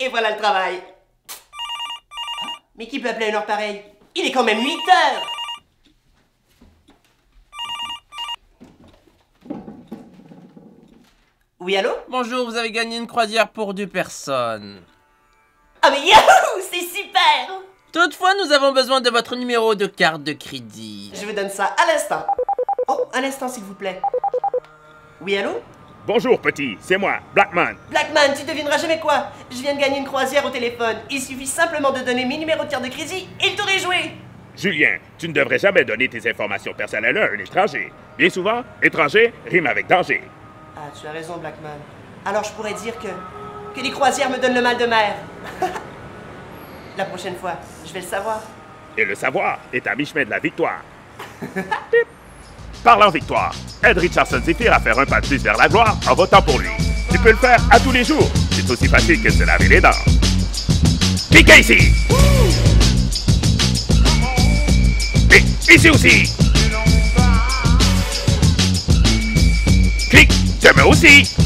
et voilà le travail. Mais qui peut appeler à une heure pareille? Il est quand même 8 heures. Oui, allô? Bonjour, vous avez gagné une croisière pour 2 personnes. Ah mais yahoo! C'est super! Toutefois, nous avons besoin de votre numéro de carte de crédit. Je vous donne ça à l'instant. Oh, un instant s'il vous plaît. Oui, allô? Bonjour petit, c'est moi, Blackman. Blackman, tu devineras jamais quoi. Je viens de gagner une croisière au téléphone. Il suffit simplement de donner mes numéros de carte de crédit et il t'aurait joué. Julien, tu ne devrais jamais donner tes informations personnelles à un étranger. Bien souvent, étranger rime avec danger. Ah, tu as raison, Blackman. Alors je pourrais dire que les croisières me donnent le mal de mer. La prochaine fois, je vais le savoir. Et le savoir est à mi-chemin de la victoire. Parlant victoire, aide Richardson Zephyr à faire un pas de plus vers la gloire en votant pour lui. Tu peux le faire à tous les jours. C'est aussi facile que de se laver les dents. Cliquez ici! Et ici aussi! Clique, je me aussi!